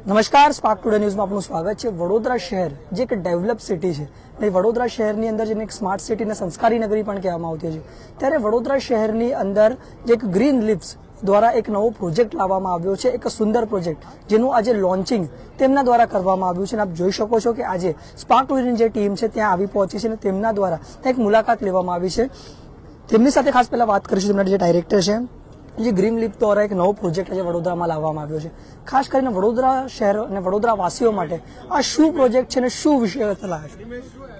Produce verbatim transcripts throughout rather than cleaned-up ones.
નમસ્કાર, spark today ન્યૂઝમાં આપનું સ્વાગત છે। વડોદરા શહેર જે એક ડેવલપ સિટી છે ને વડોદરા શહેરની અંદર જેને એક સ્માર્ટ સિટી ને સંસ્કારી નગરી પણ કહેવામાં આવતી છે, ત્યારે વડોદરા શહેરની અંદર જે એક ગ્રીન લિવ્સ દ્વારા એક નવો પ્રોજેક્ટ લાવવામાં આવ્યો છે, એક સુંદર પ્રોજેક્ટ જેનું આજે લોન્ચિંગ તેમના દ્વારા કરવામાં આવ્યું છે। અને આપ જોઈ શકો છો કે આજે સ્પાર્ક ટુડેની જે ટીમ છે ત્યાં આવી પહોંચી છે અને તેમના દ્વારા ત્યાં એક મુલાકાત લેવામાં આવી છે। તેમની સાથે ખાસ પહેલા વાત કરીશું, તેમના જે ડાયરેક્ટર છે, જે ગ્રીન લીફ દ્વારા એક નવો પ્રોજેક્ટ આજે વડોદરામાં લાવવામાં આવ્યો છે। ખાસ કરીને વડોદરા શહેર અને વડોદરા વાસીઓ માટે આ શું પ્રોજેક્ટ છે અને શું વિષય લાવ્યા છે?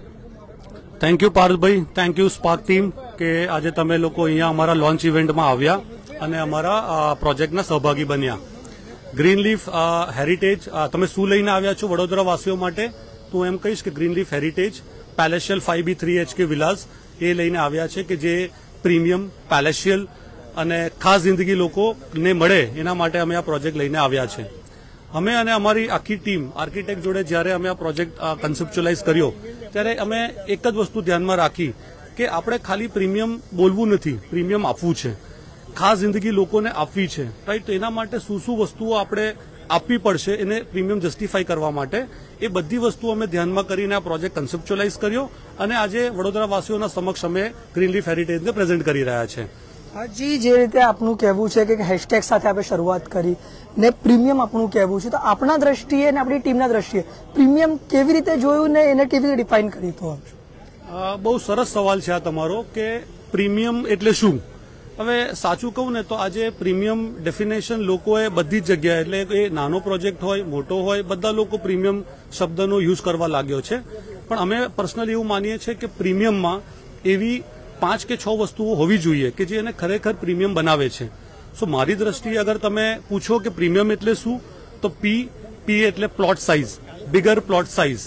થેન્ક યુ પાર્થભાઈ, થેન્ક યુ સ્પાર્ક ટીમ કે આજે તમે લોકો અહીંયા અમારા લોન્ચ ઇવેન્ટમાં આવ્યા અને અમારા પ્રોજેક્ટના સહભાગી બન્યા। ગ્રીન લીફ હેરિટેજ, તમે શું લઈને આવ્યા છો વડોદરા વાસીઓ માટે? તો એમ કહીશ કે green leaf heritage palatial five B three HK villas એ લઈને આવ્યા છે કે જે પ્રીમિયમ પેલેશિયલ અને ખાસ જિંદગી લોકોને મળે એના માટે અમે આ પ્રોજેક્ટ લઈને આવ્યા છે। અમે અને અમારી આખી ટીમ આર્કિટેક્ટ જોડે જ્યારે અમે આ પ્રોજેક્ટ કન્સેપ્ચ્યુઅલાઇઝ કર્યો ત્યારે અમે એક જ વસ્તુ ધ્યાનમાં રાખી કે આપણે ખાલી પ્રીમિયમ બોલવું નથી, પ્રીમિયમ આપવું છે, ખાસ જિંદગી લોકોને આપવી છે, રાઈટ? તો એના માટે શું શું વસ્તુઓ આપણે આપવી પડશે એને પ્રીમિયમ જસ્ટિફાઈ કરવા માટે એ બધી વસ્તુઓ અમે ધ્યાનમાં કરીને આ પ્રોજેક્ટ કન્સેપ્ચ્યુઅલાઇઝ કર્યો અને આજે વડોદરા વાસીઓના સમક્ષ અમે ગ્રીન લીફ હેરિટેજને પ્રેઝન્ટ કરી રહ્યા છે। જી, જે રીતે આપનું કહેવું છે કે હેશટેગ સાથે આપણે શરૂઆત કરી ને પ્રીમિયમ આપનું કહેવું છે, તો આપણા દ્રષ્ટિએ અને આપણી ટીમના દ્રષ્ટિએ પ્રીમિયમ કેવી રીતે જોયું ને એને કેવી રીતે ડિફાઇન કરી? તો બહુ સરસ સવાલ છે આ તમારો કે પ્રીમિયમ એટલે શું? હવે સાચું કહું ને તો આજે પ્રીમિયમ ડેફિનેશન લોકોએ બધી જ જગ્યાએ, એટલે એ નાનો પ્રોજેક્ટ હોય મોટો હોય, બધા લોકો પ્રીમિયમ શબ્દનો યુઝ કરવા લાગ્યો છે। પણ અમે પર્સનલી એવું માનીએ છીએ કે પ્રીમિયમમાં એવી પાંચ કે છ વસ્તુઓ હોવી જોઈએ કે જે એને ખરેખર પ્રીમિયમ બનાવે છે। સો મારી દ્રષ્ટિએ અગર તમે પૂછો કે પ્રીમિયમ એટલે શું, તો પી પી એટલે plot size, bigger plot size,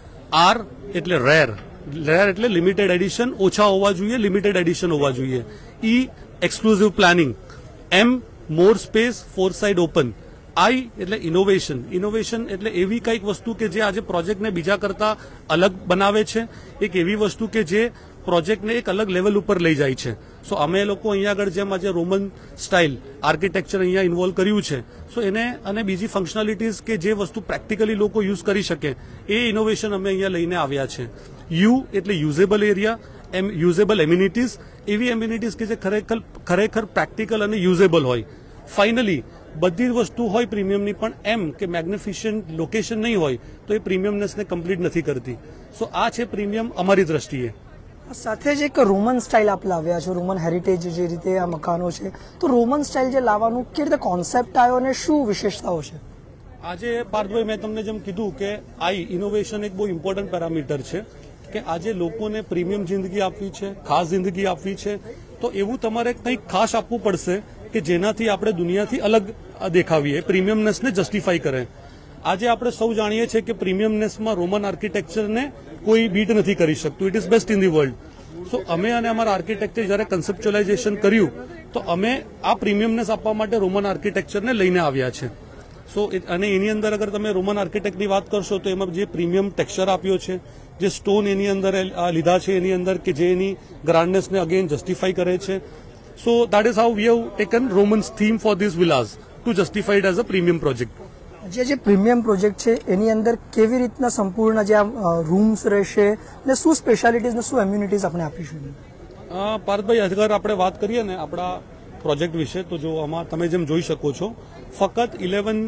R એટલે રેર, રેર એટલે લિમિટેડ એડિશન ઓછા હોવા જોઈએ, લિમિટેડ એડિશન હોવા જોઈએ, E exclusive planning, M more space, four side open, I એટલે ઇનોવેશન, ઇનોવેશન એટલે એવી કંઈક વસ્તુ કે જે આજે પ્રોજેક્ટને બીજા કરતા અલગ બનાવે છે, એક એવી વસ્તુ કે જે પ્રોજેક્ટને એક અલગ લેવલ ઉપર લઈ જાય છે। સો અમે લોકો અહીંયા આગળ જેમ આજે રોમન સ્ટાઇલ આર્કિટેક્ચર અહીંયા ઇન્વોલ્વ કર્યું છે, સો એને અને બીજી ફંક્શનાલિટીઝ કે જે વસ્તુ પ્રેક્ટિકલી લોકો યુઝ કરી શકે એ ઇનોવેશન અમે અહીંયા લઈને આવ્યા છે। યુ એટલે usable area, M usable amenities, એવી એમ્યુનિટીઝ કે જે ખરેખર ખરેખર પ્રેક્ટિકલ અને યુઝેબલ હોય। ફાઇનલી બધી વસ્તુ હોય પ્રીમિયમની, પણ એમ કે મેગ્નિફિશન્ટ લોકેશન નહીં હોય તો એ પ્રીમિયમનેસને કમ્પ્લીટ નથી કરતી। સો આ છે પ્રીમિયમ અમારી દ્રષ્ટિએ। સાથે જ એક રોમન સ્ટાઇલ આપ લાવ્યા છો, રોમન હેરિટેજ જે રીતે આ મકાનો છે, તો રોમન સ્ટાઇલ જે લાવવાનું કેવી રીતે કોન્સેપ્ટ આવ્યો અને શું વિશેષતાઓ છે? આજે પાર્થભાઈ મેં તમને જેમ કીધું કે આઈ ઇનોવેશન એક બહુ ઇમ્પોર્ટન્ટ પેરામીટર છે કે આજે લોકોને પ્રીમિયમ જિંદગી આપવી છે, ખાસ જિંદગી આપવી છે, તો એવું તમારે કંઈક ખાસ આપવું પડશે કે જેનાથી આપણે દુનિયાથી અલગ દેખાવીએ, પ્રીમિયમનેસને જસ્ટિફાઈ કરે। આજે આપણે સૌ જાણીએ છીએ કે પ્રીમિયમનેસમાં રોમન આર્કિટેક્ચરને કોઈ બીટ નથી કરી શકતું, it is best in the world. So અમે અને અમારા આર્કિટેક્ચર જ્યારે કન્સેપ્ચ્યુઅલાઇઝેશન કર્યું તો અમે આ પ્રીમિયમનેસ આપવા માટે રોમન આર્કિટેક્ચરને લઈને આવ્યા છે। સો અને એની અંદર અગર તમે રોમન આર્કિટેક્ટની વાત કરશો તો એમાં જે પ્રીમિયમ ટેક્સચર આપ્યો છે, જે સ્ટોન એની અંદર લીધા છે એની અંદર કે જે એની ગ્રાન્ડનેસને અગેન જસ્ટિફાઈ કરે છે। So that is how we have taken Romans theme for this villas to justified as a premium project. જે જે પ્રીમિયમ પ્રોજેક્ટ છે એની અંદર કેવી રીતના સંપૂર્ણ જે આ રૂમ્સ રહેશે ને શું સ્પેશિયાલિટીઝ ને શું એમ્યુનિટીઝ આપણે આપીશું? પાર્થભાઈ, અગર આપણે વાત કરીએ ને આપણા પ્રોજેક્ટ વિશે તો જો આમાં તમે જેમ જોઈ શકો છો ફક્ત ઇલેવન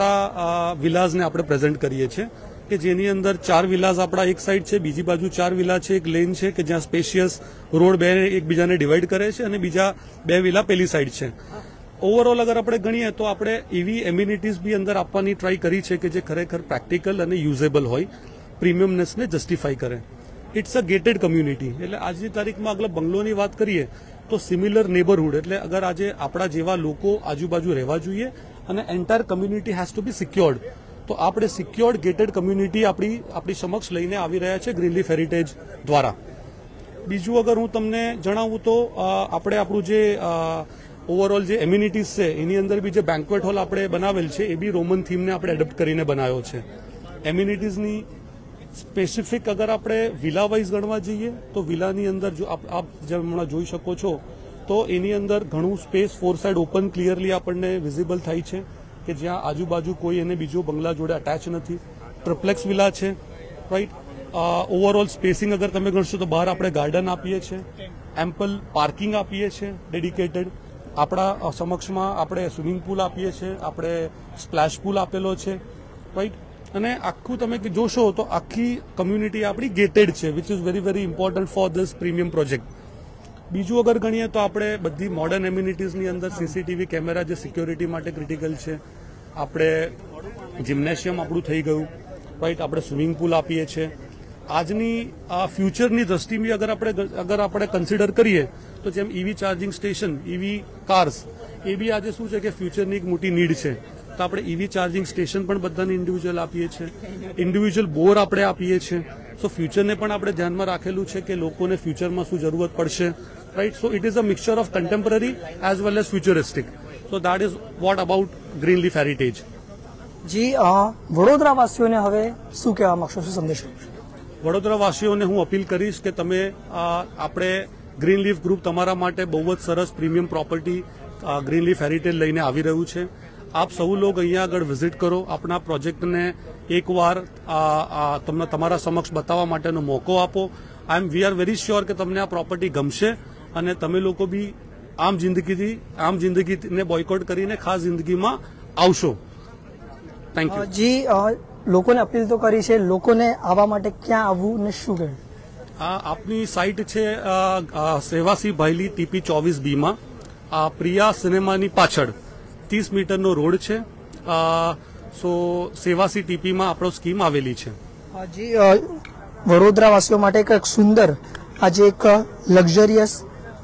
આપણા વિલાઝને આપણે પ્રેઝન્ટ કરીએ છીએ કે જેની અંદર ચાર વિલાઝ આપણા એક સાઈડ છે, બીજી બાજુ ચાર વિલા છે, એક લેન છે કે જ્યાં સ્પેશિયસ રોડ બે એકબીજાને ડિવાઈડ કરે છે અને બીજા બે વિલા પેલી સાઈડ છે। ઓવરઓલ અગર આપણે ગણીએ તો આપણે એવી એમ્યુનિટીઝ બી અંદર આપવાની ટ્રાય કરી છે કે જે ખરેખર પ્રેક્ટિકલ અને યુઝેબલ હોય, પ્રીમિયમનેસને જસ્ટિફાઈ કરે। ઇટ્સ અ ગેટેડ કમ્યુનિટી, એટલે આજની તારીખમાં અગર બંગલોની વાત કરીએ તો સિમિલર નેબરહુડ, એટલે અગર આજે આપણા જેવા લોકો આજુબાજુ રહેવા જોઈએ અને entire community has to be secured, તો આપણે સિક્યોર્ડ ગેટેડ કમ્યુનિટી આપણી આપણી સમક્ષ લઈને આવી રહ્યા છે ગ્રીન લીફ હેરિટેજ દ્વારા। બીજું અગર હું તમને જણાવું તો આપણે આપણું જે ઓવરઓલ જે એમ્યુનિટીઝ છે એની અંદર બી જે બેન્ક્વેટ હોલ આપણે બનાવેલ છે એ બી રોમન થીમને આપણે એડપ્ટ કરીને બનાવ્યો છે। એમ્યુનિટીઝની સ્પેસિફિક અગર આપણે વિલા વાઇઝ ગણવા જઈએ તો વિલાની અંદર જો આપ જેમ હમણાં જોઈ શકો છો તો એની અંદર ઘણું space four side open clearly આપણને વિઝિબલ થાય છે। કે જ્યાં આજુબાજુ કોઈ એને બીજો બંગલા જોડે અટેચ નથી. ટ્રિપ્લેક્સ વિલા છે, રાઈટ. ઓવરઓલ સ્પેસિંગ અગર તમે ગણશો તો બહાર આપણે ગાર્ડન આપીએ છીએ, એમ્પલ પાર્કિંગ આપીએ છીએ ડેડિકેટેડ. આપણા સમક્ષમાં આપણે સ્વિમિંગ પુલ આપીએ છીએ, આપણે સ્પ્લેશ પુલ આપેલો છે, રાઈટ. અને આખું તમે જોશો તો આખી કમ્યુનિટી આપણી ગેટેડ છે, which is very very important for this premium project. બીજું અગર ગણીએ તો આપણે બધી મોડર્ન એમ્યુનિટીઝની અંદર સીસીટીવી કેમેરા જે સિક્યોરિટી માટે ક્રિટિકલ છે, આપણે જિમ્નેશિયમ આપણું થઈ ગયું, રાઈટ. આપણે સ્વિમિંગ પુલ આપીએ છીએ. આજની આ ફ્યુચરની દ્રષ્ટિથી અગર આપણે અગર આપણે કન્સિડર કરીએ તો જેમ EV charging station, EV cars, એ બી આજે શું છે કે ફ્યુચરની એક મોટી નીડ છે. તો આપણે ઈવી ચાર્જિંગ સ્ટેશન પણ બધાને ઇન્ડિવિજ્યુઅલ આપીએ છીએ, ઇન્ડિવિજ્યુઅલ બોર આપણે આપીએ છીએ. સો ફ્યુચરને પણ આપણે ધ્યાનમાં રાખેલું છે કે લોકોને ફ્યુચરમાં શું જરૂરત પડશે, right. So it is a mixture of contemporary as well as futuristic. So that is what about green leaf heritage. જી, વડોદરા વાસીઓને હવે શું કહેવા માંગશો, શું સંદેશો? વડોદરા વાસીઓને હું અપીલ કરીશ કે તમે આપણે ગ્રીન લીફ ગ્રુપ તમારા માટે બહુ જ સરસ premium property green leaf heritage લઈને આવી રહ્યું છે. આપ સૌ લોગ અહીંયા આગળ વિઝિટ કરો, આપણા પ્રોજેક્ટને એકવાર તમને તમારા સમક્ષ બતાવવા માટેનો મોકો આપો. I am we are very sure કે તમને આ પ્રોપર્ટી ગમશે અને તમે લોકો બી આમ જિંદગીથી આમ જિંદગીને બોયકોટ કરીને ખાસ જિંદગીમાં આવશો. Thank you. જી, લોકોને અપીલ તો કરી છે, લોકોને આવવા માટે ક્યાં આવવું ને શું કહે? આપની સાઇટ છે સેવાસી ભાયલી ટીપી ચોવીસ બી માં, પ્રિયા સિનેમાની પાછળ ત્રીસ મીટરનો રોડ છે. સો સેવાસી ટીપીમાં આપણો સ્કીમ આવેલી છે. જી, વડોદરા વાસીઓ માટે એક સુંદર આજે એક લક્ઝરિયસ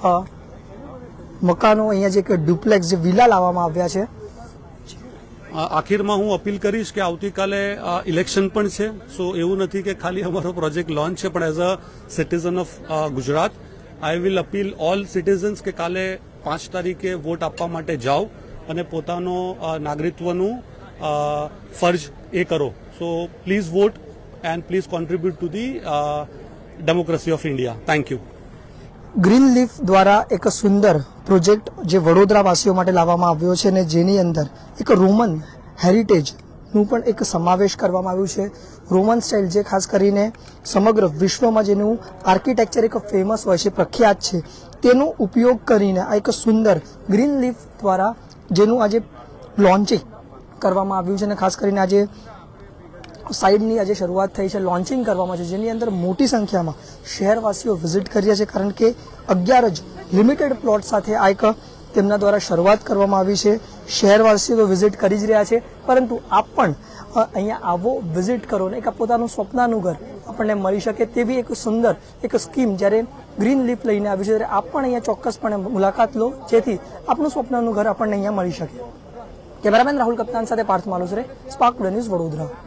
મકાનો, અહીંયા જે એક ડુપ્લેક્સ જે વિલા લાવવામાં આવ્યા છે. આખીરમાં હું અપીલ કરીશ કે આવતીકાલે ઇલેક્શન પણ છે. સો એવું નથી કે ખાલી અમારો પ્રોજેક્ટ લોન્ચ છે, પણ as a citizen of Gujarat I will appeal all citizens કે કાલે પાંચ તારીખે વોટ આપવા માટે જાઓ અને પોતાનો નાગરિકત્વનું ફરજ એ કરો. So please vote and please contribute to the democracy of India. Thank you. Green leaf દ્વારા એક સુંદર પ્રોજેક્ટ જે વડોદરા વાસીઓ માટે લાવવામાં આવ્યો છે અને જેની અંદર એક રોમન હેરિટેજનું પણ એક સમાવેશ કરવામાં આવ્યું છે. રોમન સ્ટાઇલ જે ખાસ કરીને સમગ્ર વિશ્વમાં જેનું આર્કિટેક્ચર એક ફેમસ હોય છે, પ્રખ્યાત છે, તેનો ઉપયોગ કરીને આ એક સુંદર ગ્રીન લીફ દ્વારા જેનું આજે લોન્ચિંગ કરવામાં આવ્યું છે અને ખાસ કરીને આજે સાઇડની આજે શરૂઆત થઈ છે, લોન્ચિંગ કરવામાં છે, જેની અંદર મોટી સંખ્યામાં શહેરવાસીઓ વિઝિટ કરી રહ્યા છે, કારણ કે અગિયાર જ લિમિટેડ પ્લોટ સાથે આ એક તેમના દ્વારા શરૂઆત કરવામાં આવી છે. શહેરવાસીઓ તો વિઝિટ કરી જ રહ્યા છે, પરંતુ આપ પણ અહીંયા આવો, વિઝિટ કરો ને એક પોતાનું સ્વપ્નનું ઘર આપણને મળી શકે તેવી એક સુંદર એક સ્કીમ જ્યારે ગ્રીન લીફ લઈને આવી છે, ત્યારે આપ પણ અહીંયા ચોક્કસપણે મુલાકાત લો, જેથી આપનું સ્વપ્નનું ઘર આપણને અહીંયા મળી શકે. કેમેરામેન રાહુલ કપ્તાન સાથે Parth Malusare, spark today news, Vadodara.